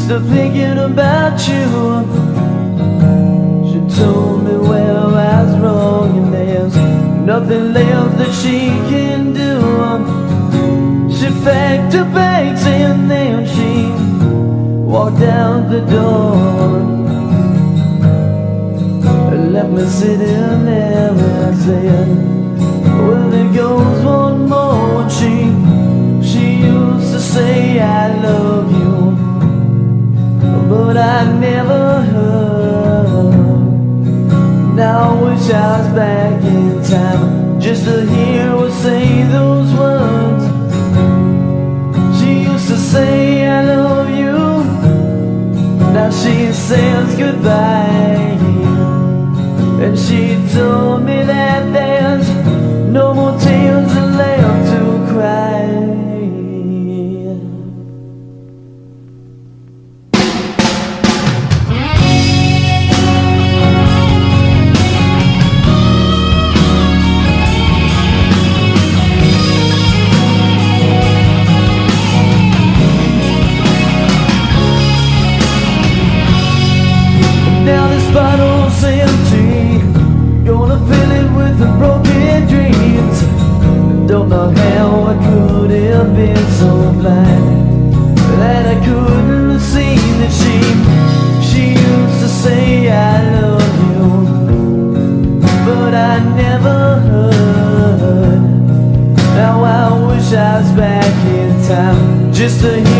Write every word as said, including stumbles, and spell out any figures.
Still thinking about you. She told me where I was wrong, and there's nothing left that she can do. She packed her bags and then she walked out the door. Left me sitting there and I said, well, there goes one more. And she, she used to say I love you, but I never heard. Now I wish I was back in time just to hear her say those words. She used to say I love you, now she says goodbye. And she told me that there's no more tears left to cry. Now this bottle's empty, gonna fill it with the broken dreams. Don't know how I could have been so blind that I couldn't see that she She used to say I love you, but I never heard. Now I wish I was back in time just to hear